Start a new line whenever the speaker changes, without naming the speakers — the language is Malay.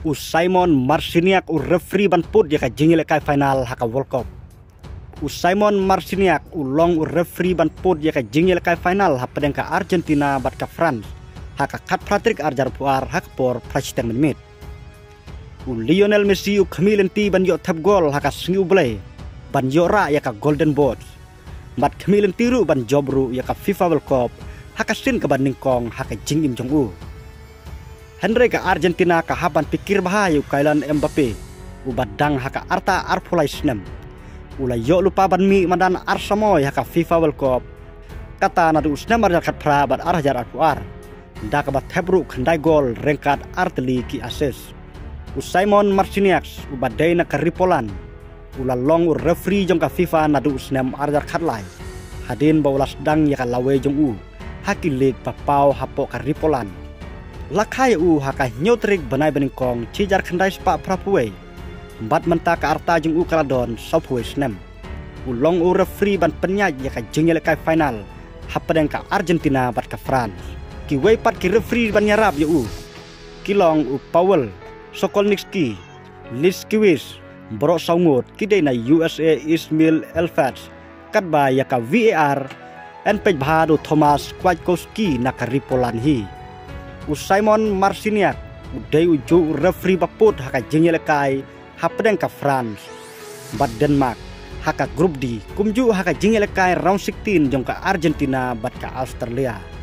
Simon Marciniak referee ban put ya ka jingile kai final haka World Cup. Simon Marciniak long referee ban put ya ka jingile kai final hapadeng ka Argentina bat ka France haka kat Patrick Arjar puar haka por prachiteng menit. Lionel Messi khamilenti ban yo tap gol haka singu blay ban yo ra ya ka Golden Boot. Mat khamilenti ru ban jobru ya ka FIFA World Cup haka sin ka ban ningkong haka jing Im Jong-u. Henry ka Argentina ka haban pikir bahayu kailan Mbappe ubadang haka arta arpulai snem ula yo lupa ban mi madan arsamoy haka FIFA World Cup kata nadu snem arjar kat pra bat arhajar arpuar ndak bat hebru khandai gol rengkat arteli ki assist Simon Marciniak ubadai na karipolan ula long referee jong ka FIFA nadu snem arjar khatlai hadin baulas dang ya ka lawe Jong-u hakilik papau hapo karipolan lakai haka nyotrik banai beningkong cijar khandai spa prapuwe bat menta ka arta Jong-u kaladon sopwe snem ulong referee ban penyaj ya ka jengel kai final hapadeng ka Argentina bat ka France ki wei pat ki referee ban yarap kilong Paul Sokolnitsky Liskiewicz bro saungut kidai na USA Ismail Elfats katba ya ka VAR en pej bahadu Thomas Kwiatkowski na ka ripolan hi Simon Marciniak udai uju referee baput haka jengel kai hapadeng ka France bat Denmark haka grup D kumju haka jengel kai round 16 jong ka Argentina bat ka Australia.